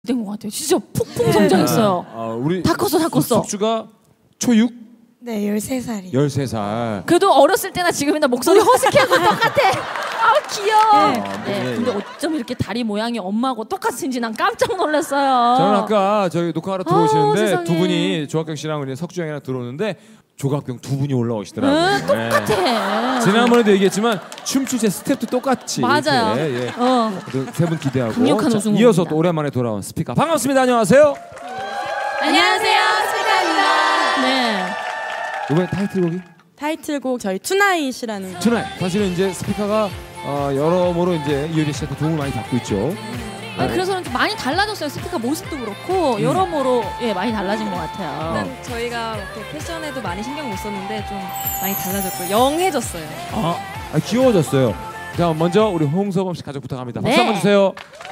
된 것 같아요. 진짜 폭풍 성장했어요. 우리 다 컸어, 다 컸어. 석주가 초6? 네, 13살이요. 13살. 그래도 어렸을 때나 지금이나 목소리 허스키하고 똑같아. 아우 귀여워. 네. 근데 어쩜 이렇게 다리 모양이 엄마하고 똑같은지 난 깜짝 놀랐어요. 저는 아까 저희 녹화하러 들어오시는데 세상에. 두 분이 조학경 씨랑 우리 석주 형이랑 들어오는데 조각병 두 분이 올라오시더라고요. 똑같아. 지난번에도 얘기했지만 춤출 때 스텝도 똑같이. 맞아요. 세 분 기대하고. 강력한 자, 우승 이어서 후보입니다. 또 오랜만에 돌아온 스피커. 반갑습니다. 안녕하세요. 안녕하세요, 스피커입니다. 네. 이번에 타이틀곡이? 타이틀곡 저희 투나잇이라는 투나잇. 사실은 이제 스피커가 여러모로 이제 이효리 씨한테 도움을 많이 받고 있죠. 아니, 그래서 좀 많이 달라졌어요. 스피커 모습도 그렇고 여러모로 많이 달라진 것 같아요. 일단 저희가 이렇게 패션에도 많이 신경 못 썼는데 좀 많이 달라졌고 영해졌어요. 귀여워졌어요. 자, 먼저 우리 홍서범 씨 가족 부탁합니다. 박수 네. 한번 주세요.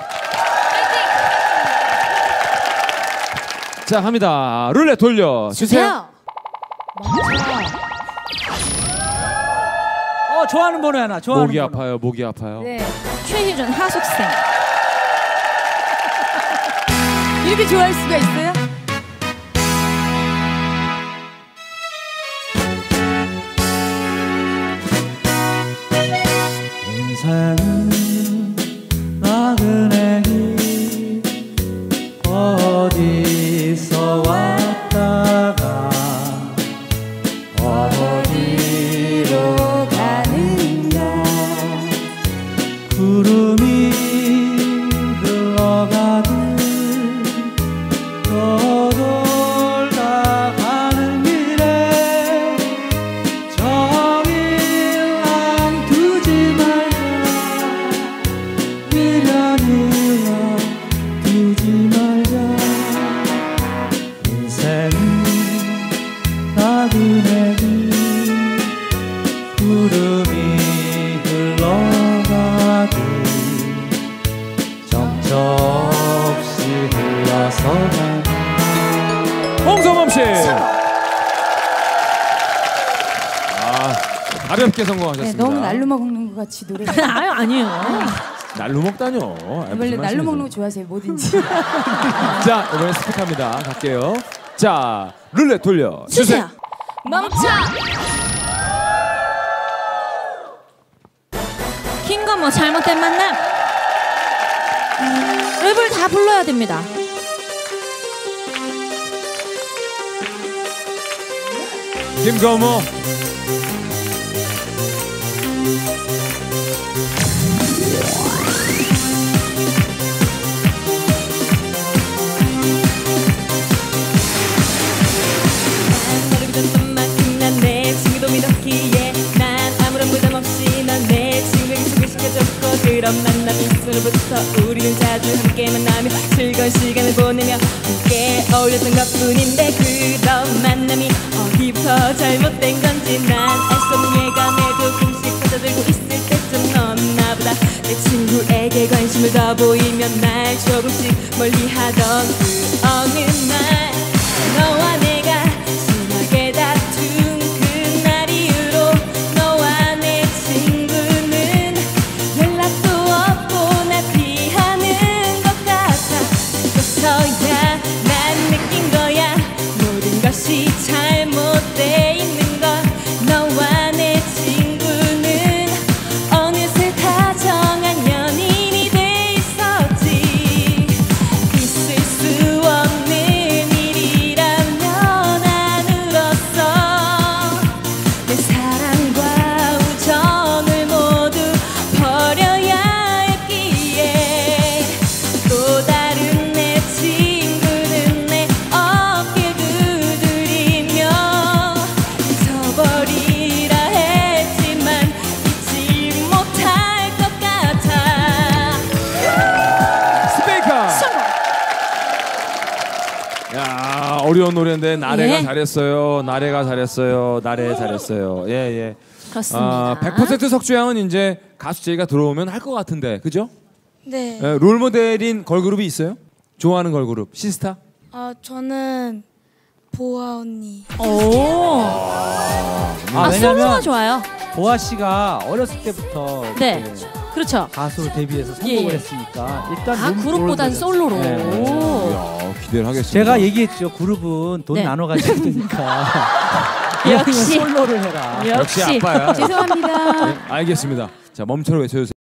자, 합니다. 룰렛 돌려 주세요. 좋아하는 번호 하나. 좋아하는 목이 번호. 아파요. 목이 아파요. 네. 최희준 하숙생. 이렇게 좋아할 수가 있어요? 인생은 나그네이 어디서 왔다가 어디로 가는가 구름이 흘러가듯 떠돌다 가는 길에 저일랑 두지 말자 미련이라 두지 말자 인생은 나그네기 구름이 흘러가듯 정처없이 흘러서 가는 홍서범 씨. 가볍게 성공하셨습니다. 네, 너무 날로 먹는 것 같이 노래. 아니에요. 날로 먹다뇨. 원래 날로 먹는 거 좋아하세요, 뭐든지. 자, 이번엔 스피커입니다. 갈게요. 자, 룰렛 돌려 주세요. 멈춰. 킹거 잘못된 만남. 랩을 다 불러야 됩니다. 김거모. 난내 친구도 믿었기에 난 아무런 부담 없이 넌 내 친구에게 소개시켜줬고 그런 만남 있으로부터 우리는 자주 함께 만나며 즐거운 시간을 보내며 함께 어울렸던 것뿐인데 그런 만남이 어디부터 잘못된 건지 난 알 수 없는 예감에 조금씩 빠져들고 있을 때쯤 넌 나보다 내 친구에게 관심을 더 보이면 날 조금씩 멀리하던 그 어느 날 너와 내가 심하게 다툰 그날 이후로 너와 내 친구는 연락도 없고 날 피하는 것 같아 그래서야 난 느낀 거야 모든 것이 잘못돼 있는 걸 너와 내 친구는 어느새 다정한 연인이 돼 있었지 있을 수 없는 일이라면 안으로서 내 사랑과 우정을 모두 버려야 했기에 또 다른 내 친구는 내 어깨 두드리며 잊어버리라 했지만 잊지 못할 것 같아 스피커. 야, 어려운 노래인데 나래가 예. 잘했어요. 나래가 잘했어요. 나래 잘했어요. 예, 예. 그렇습니다. 100% 석주양은 이제 가수 제이가 들어오면 할 것 같은데, 그죠? 네. 예, 롤 모델인 걸그룹이 있어요? 좋아하는 걸그룹 시스타? 저는 보아 언니. 오. 솔로가 왜냐면 좋아요. 보아 씨가 어렸을 때부터 네. 이렇게 그렇죠. 가수로 데뷔해서 예, 성공을 예. 했으니까 일단 그룹보단 솔로로. 네. 기대를 하겠습니다. 제가 얘기했죠. 그룹은 돈 네. 나눠 가지고 되니까. 역시 솔로를 해라. 역시 역시 아빠야. 죄송합니다. 네, 알겠습니다. 자 멈춰라 외쳐주세요.